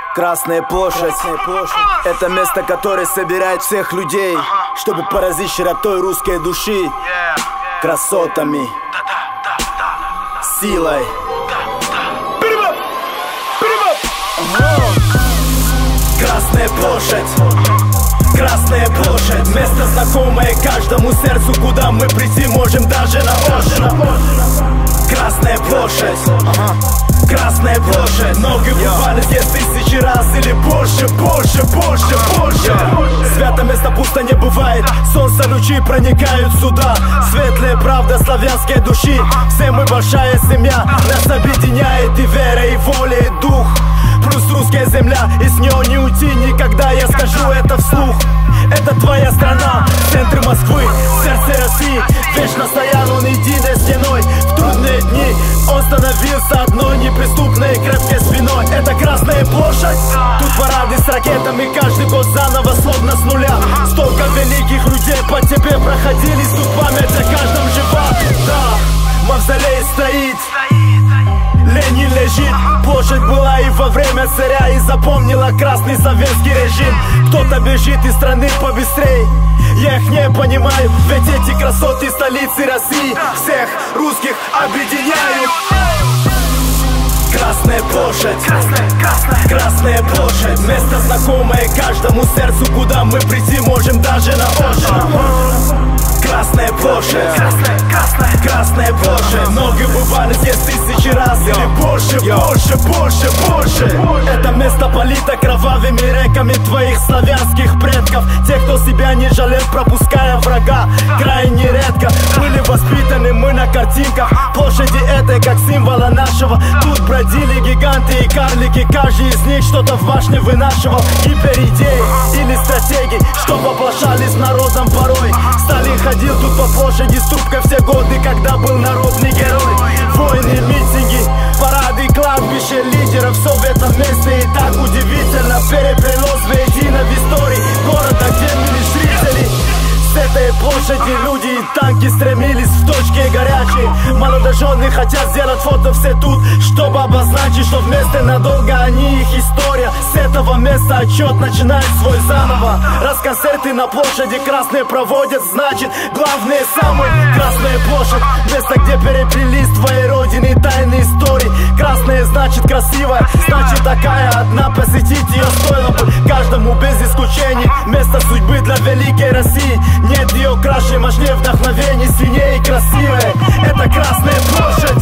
Красная площадь — это место, которое собирает всех людей, чтобы поразить широтой русской души, красотами, силой. Красная площадь, Красная площадь, место знакомое каждому сердцу, куда мы прийти можем даже на ощупь. Красная площадь, Красная площадь, ноги бывали здесь тысячи раз или больше. Свято место пусто не бывает, солнце лучи проникают сюда. Светлая правда славянской души, все мы большая семья, нас объединяет и вера, и воля, и дух. Плюс русская земля, и с нее не уйти никогда, я скажу это вслух. Это твоя страна, центр Москвы, сердце России. Вечно стоял он единой стеной, в трудные дни он становился одной неприступной и крепкой спиной. Это Красная площадь, тут парады с ракетами, каждый год заново, словно с нуля. Столько великих людей по тебе проходились, тут память о каждом жива. Да, мавзолей стоит, Ленин лежит. Площадь была и во время царя, и запомнила красный советский режим. Кто-то бежит из страны побыстрей, я их не понимаю, ведь эти красоты столицы России всех русских объединяют. Красная площадь, Красная площадь, место знакомое каждому сердцу, куда мы прийти можем даже на ощупь. Красная площадь, Красная площадь, ноги бывали здесь тысячи раз или больше. Это место полито кровавыми реками твоих славянских предков, тех, кто себя не жалел, пропуская врага. Крайне редко были воспитаны мы на картинках площади этой как символа нашего. Тут бродили гиганты и карлики, каждый из них что-то в башне вынашивал. Гиперидеи или стратегии, что воплощались народом порой. Сталин ходил тут по площади с трубкой все годы, когда был народный герой. Войны, митинги, парады, кладбище лидеров, все в этом месте. И так удивительно переплелось воедино в истории города, где были зрители. С этой площади люди и танки стремились в точке горячей. Молодожены хотят сделать фото все тут, чтобы обозначить, что вместе надолго они их история. С этого места отчет начинает свой заново. Раз концерты на площади Красной проводят, значит главное самое. Красная площадь, место, где переплелись твоей родины тайные истории. Красная значит красивая, значит такая одна, посетить ее стоило бы каждому без исключений. Место судьбы для великой России, нет ее краше, мощнее, вдохновение сильнее и красивее. Это Красная площадь.